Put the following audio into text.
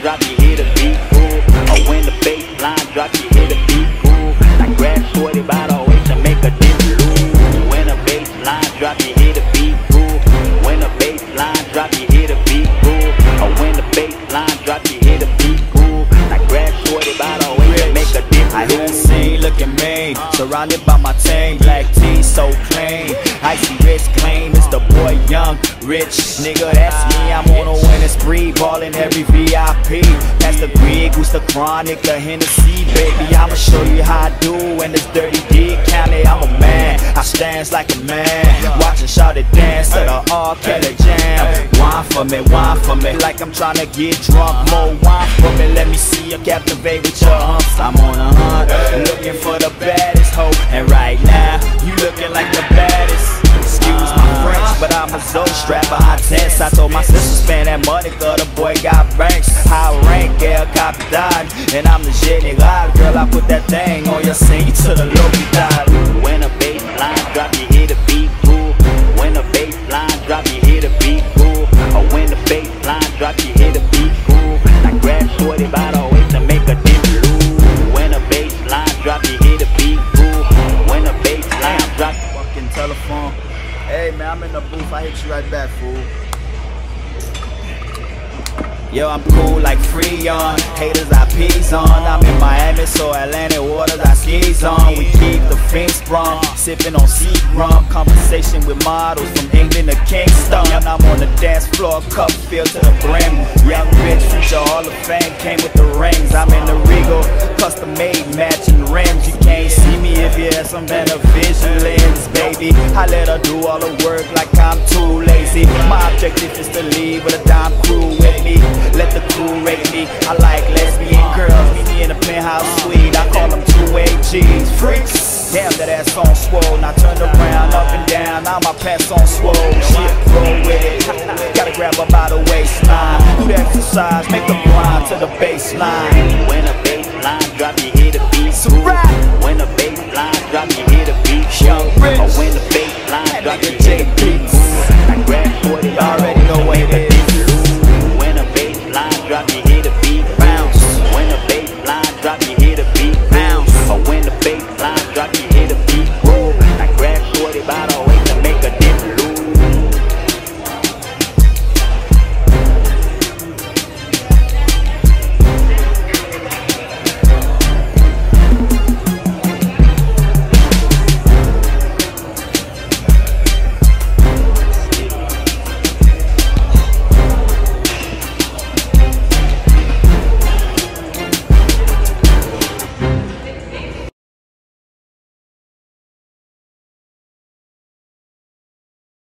drop, you hear the beat groove. Or when the bass line drop, you hear the beat groove. Like grab shorty by the waist and make a dip loose. When the bass line drop, you hear the beat groove. When the bass line drop, you hear the beat groove. Or when the bass line drop, you hear the beat groove. Like grab shorty by the waist and make a dip loose. I hear the scene looking mean, surrounded by my team, black tea so clean. Icy rich claim, it's the boy young, rich nigga, that's me. I'm on a winning spree, ballin' every VIP. That's the Greg, who's the Chronic, the Hennessy, baby. I'ma show you how I do when this dirty D county. I'm a man, I stands like a man, watching Shawty dance to the R. Kelly jam. Wine for me, like I'm tryna get drunk. More wine for me, let me see you captivate with your humps. I'm on a hunt, looking for the baddest hoe, and right now, you looking like the baddest. Excuse my French, but I'm a Zoe strapper, hot tense. I told my sister spend that money, cause the boy got banks. High rank, El Capitan, and I'm the general. Girl, I put that thing on your scene to the Lopital. When a bass line drop, you hear the beat groove. When a bass line drop, you hear the beat groove. Or when the bass line drop, you hear the beat groove. Like grab shorty by the waist and make a dip loose. When a bass line drop, you hear the beat groove. When a bass line drop, Fucking telephone. Hey man, I'm in the booth, I hit you right back, fool. Yo, I'm cool like Freon, haters I peas on. I'm in Miami, so Atlantic waters I skis on. We keep the fiends sprung, sipping on Seagram. Conversation with models from England to Kingston. I'm on the dance floor, cup filled to the brim. Young rich, future Hall of Fame, came with the rings. I'm in the Regal, custom made, matching rims. You can't see me if you have some beneficial lens, baby. I let her do all the work like I'm too lazy. My objective is to leave with a dime crew with me. Let the crew rate me. I like lesbian girls, meet me in a penthouse suite. I call them two-way G's, freaks. Damn, that ass on swole. Now turn around, up and down. Now my pants on swole. Shit, roll with it. Gotta grab her by the waistline. Do the exercise, make the grind to the baseline. when a bass line drop, you hear the beat groove. When a